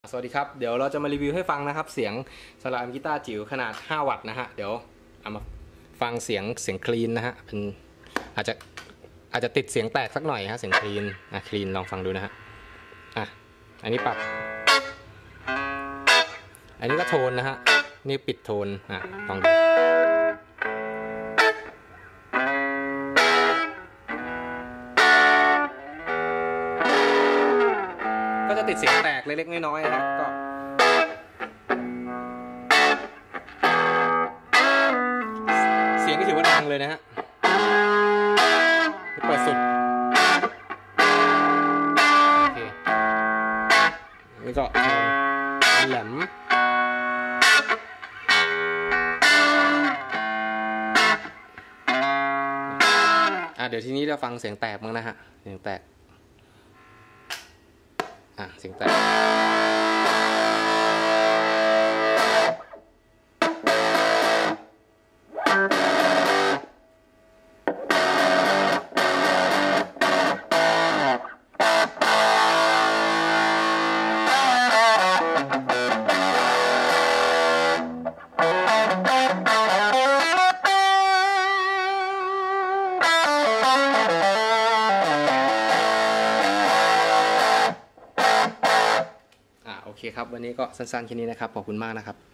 สวัสดีครับเดี๋ยวเราจะมารีวิวให้ฟังนะครับเสียงสลามกีตาร์จิ๋วขนาด5วัตต์นะฮะเดี๋ยวเอามาฟังเสียงคลีนนะฮะเป็นอาจจะติดเสียงแตกสักหน่อยฮะเสียงคลีนคลีนลองฟังดูนะฮะอันนี้ปรับอันนี้ก็โทนนะฮะนี่ปิดโทนลองดูก็จะติดเสียงแตกเล็กๆน้อยๆนะก็เสียงก็ถือว่าดังเลยนะฮะเปิดสุดโอเคนี่ก็แหลมเดี๋ยวทีนี้เราฟังเสียงแตกมั้งนะฮะเสียงแตกเสียงแตกโอเคครับวันนี้ก็สั้นๆแค่นี้นะครับขอบคุณมากนะครับ